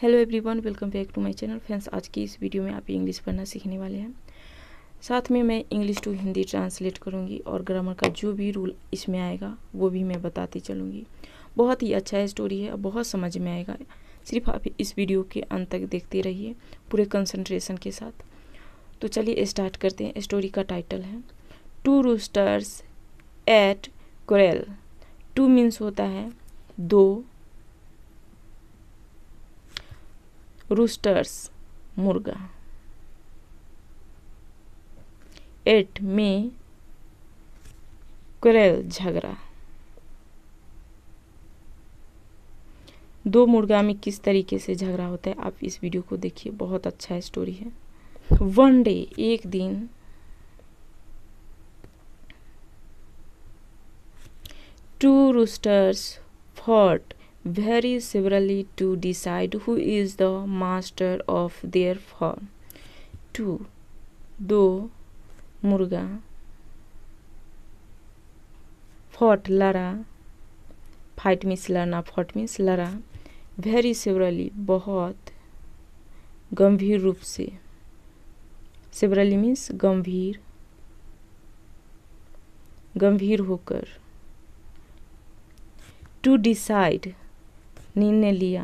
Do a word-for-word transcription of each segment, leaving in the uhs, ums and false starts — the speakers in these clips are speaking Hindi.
Hello everyone, welcome back to my channel. Friends, आज की इस वीडियो में आप इंग्लिश पढ़ना सीखने वाले हैं। साथ में मैं इंग्लिश टू हिंदी ट्रांसलेट करूंगी और ग्रामर का जो भी रूल इसमें आएगा वो भी मैं बताती चलूँगी। बहुत ही अच्छा स्टोरी है और बहुत समझ में आएगा। सिर्फ आप इस वीडियो के अंत तक देखते रहिए पूरे कंसंट्रेशन के साथ। तो चलिए स्टार्ट करते हैं। स्टोरी का टाइटल है two roosters at quarrel. Two means होता है दो, रूस्टर्स मुर्गा, एट में कोरेल झगड़ा। दो मुर्गा में किस तरीके से झगड़ा होता है आप इस वीडियो को देखिए, बहुत अच्छा स्टोरी है। वन डे, एक दिन, two roosters fought very severally to decide who is the master of their farm. Two, दो मुर्गा, fought लड़ा, fight मीन्स लड़ना, fought मीन्स लड़ा, very severally बहुत, गंभीर रूप से, severally मीन्स गंभीर, गंभीर होकर, to decide निर्णय लिया,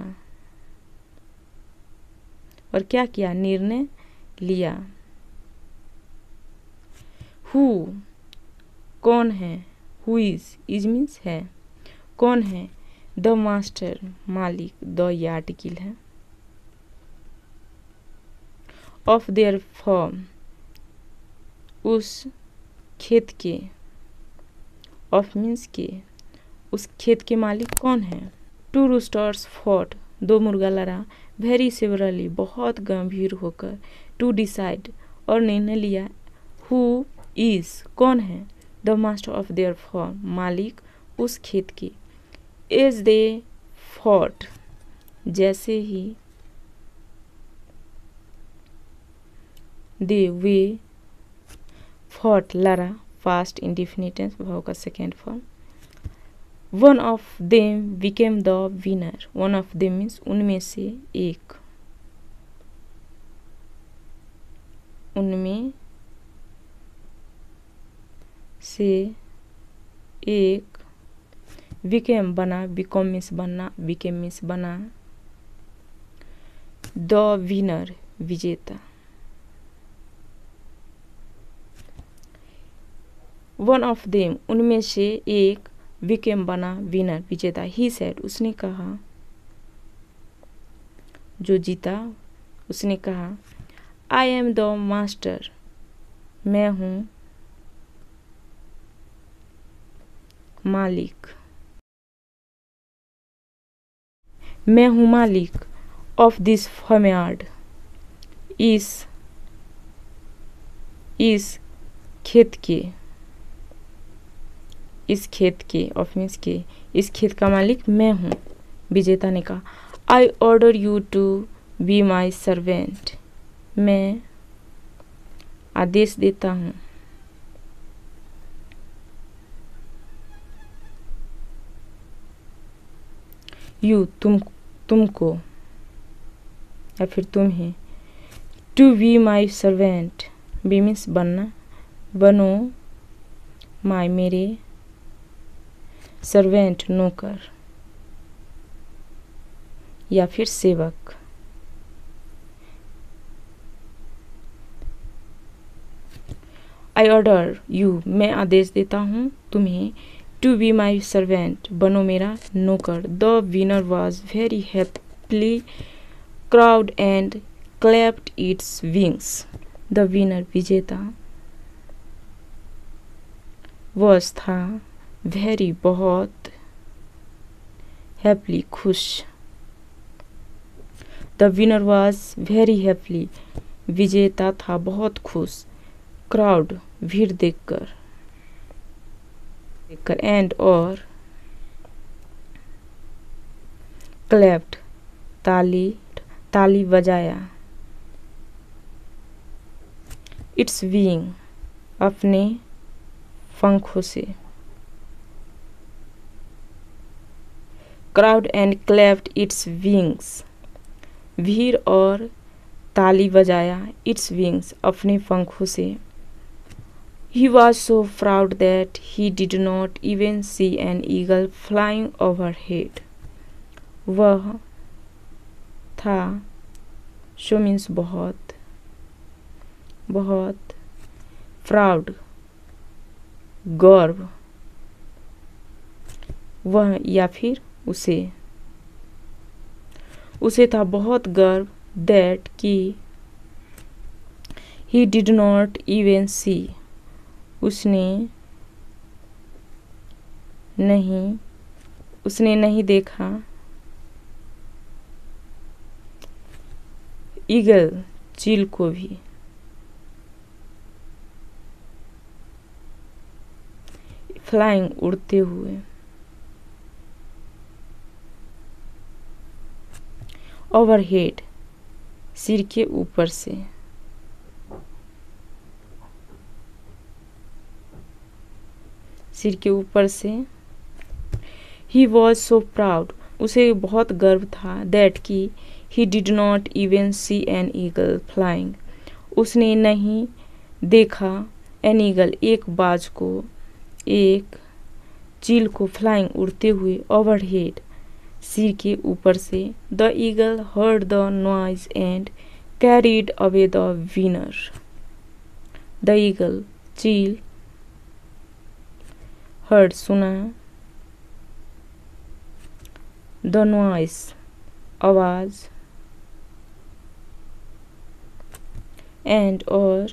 और क्या किया? निर्णय लिया। हु कौन है? हु इज, इज मीन्स है, कौन है? द मास्टर मालिक, द ये आर्टिकल है, ऑफ देयर फॉर्म उस खेत के, ऑफ मीन्स के, उस खेत के मालिक कौन है? टू रूस्टर्स फॉट दो मुर्गा लड़ा, वेरी सिवरली बहुत गंभीर होकर, टू डिसाइड और निर्णय लिया, हु इज कौन है? The master of their farm मालिक उस खेत के, एज दे फॉट जैसे ही, दे वे फॉट लड़ा, फास्ट इंडिफिनिटेंस भाव का second form. One of them became the winner, one of them means उनमें से एक, उनमें से एक, बिकेम बना, बिकम मीन्स बनना, बिकेम मीन्स बना, द विनर विजेता। वन ऑफ देम उनमें से एक, बिकेम बना, विनर विजेता। ही सेड उसने कहा, जो जीता उसने कहा, आई एम द मास्टर मैं हूँ मालिक, मैं हूँ मालिक, ऑफ दिस फार्मयार्ड इस इस खेत के, इस खेत के, ऑफ मीन्स के, इस खेत का मालिक मैं हूँ। विजेता ने कहा, I order you to be my servant मैं आदेश देता हूँ, यू तुम, तुमको या फिर तुम्हें, to be my servant be means बनना, बनो, माई मेरे, सर्वेंट नौकर या फिर सेवक। आई ऑर्डर यू मैं आदेश देता हूँ तुम्हें, टू बी माई सर्वेंट बनो मेरा नौकर। The winner was very happily crowed and clapped its wings. The winner विजेता, वॉज था, वेरी बहुत, हैप्पीली खुश, the winner was very happily विजेता था बहुत खुश, क्राउड भीड़ देखकर, देखकर, एंड और, क्लैप्ड ताली, ताली बजाया, इट्स विंग अपने पंखों से, crowd and clapped its wings, भीड़ और ताली बजाया इट्स विंग्स अपने पंखों से। He was so proud that he did not even see an eagle flying overhead. वह था, शो मीन्स बहुत, बहुत, प्राउड गर्व, वह या फिर उसे, उसे था बहुत गर्व दैट कि he did not even see, उसने नहीं उसने नहीं देखा ईगल चील को भी। फ्लाइंग उड़ते हुए। ओवरहेड सिर के ऊपर से। सिर के ऊपर से। ही वॉज सो प्राउड, उसे बहुत गर्व था दैट कि he did not even see an eagle flying, उसने नहीं देखा एन ईगल एक बाज को, एक चील को फ्लाइंग उड़ते हुए ओवरहेड सिर के ऊपर से। The eagle heard the noise and carried away the winner. The eagle चील हर्ड सुना, द नॉइस आवाज, एंड और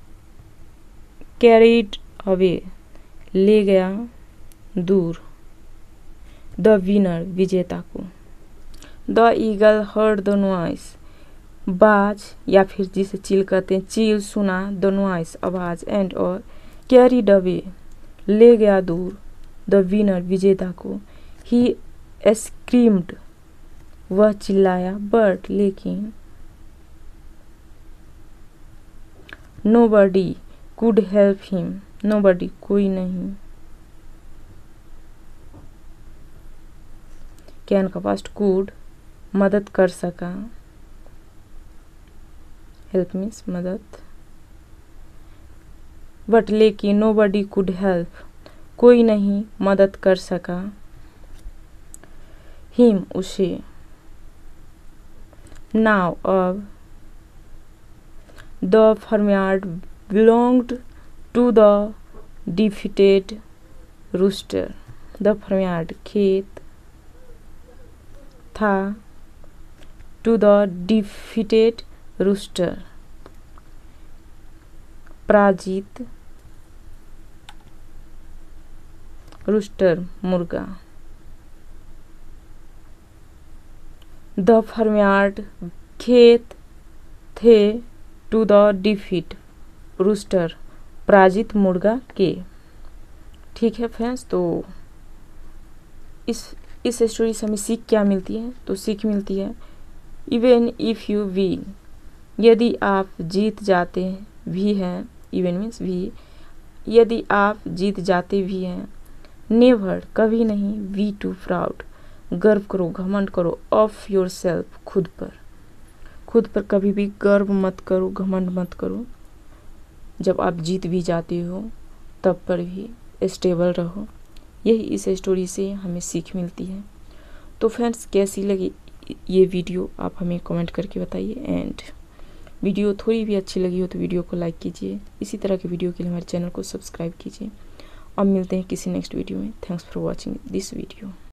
कैरीड अवे ले गया दूर, द विनर विजेता को। The eagle heard the noise, बाज या फिर जिसे चील कहते हैं, चील सुना द नॉइस आवाज, एंड और कैरीड अवे ले गया दूर, द विनर विजेता को। ही स्क्रीम्ड, वह चिल्लाया, बट लेकिन nobody could help him, nobody कोई नहीं, कैन का पास्ट कुड मदद कर सका, हेल्प मीन्स मदद, बट लेकिन नोबडी कुड हेल्प, कोई नहीं मदद कर सका, हिम उसे। नाउ अब the farmyard belonged to the defeated rooster, the farmyard खेत था, टू द डिफीटेड रूस्टर पराजित, रूस्टर मुर्गा। द फार्मयार्ड खेत थे, टू द डिफीट रूस्टर पराजित मुर्गा के। ठीक है फ्रेंड्स, तो इस इस स्टोरी से हमें सीख क्या मिलती है? तो सीख मिलती है इवन इफ यू विन, यदि आप जीत जाते भी हैं, इवन मीन्स भी, यदि आप जीत जाते भी हैं, नेवर कभी नहीं, बी टू प्राउड गर्व करो, घमंड करो, ऑफ योर सेल्फ खुद पर, खुद पर कभी भी गर्व मत करो, घमंड मत करो। जब आप जीत भी जाते हो तब पर भी स्टेबल रहो। यही इस स्टोरी से हमें सीख मिलती है। तो फ्रेंड्स, कैसी लगी ये वीडियो आप हमें कमेंट करके बताइए, एंड वीडियो थोड़ी भी अच्छी लगी हो तो वीडियो को लाइक कीजिए। इसी तरह के वीडियो के लिए हमारे चैनल को सब्सक्राइब कीजिए। अब मिलते हैं किसी नेक्स्ट वीडियो में। Thanks for watching this video.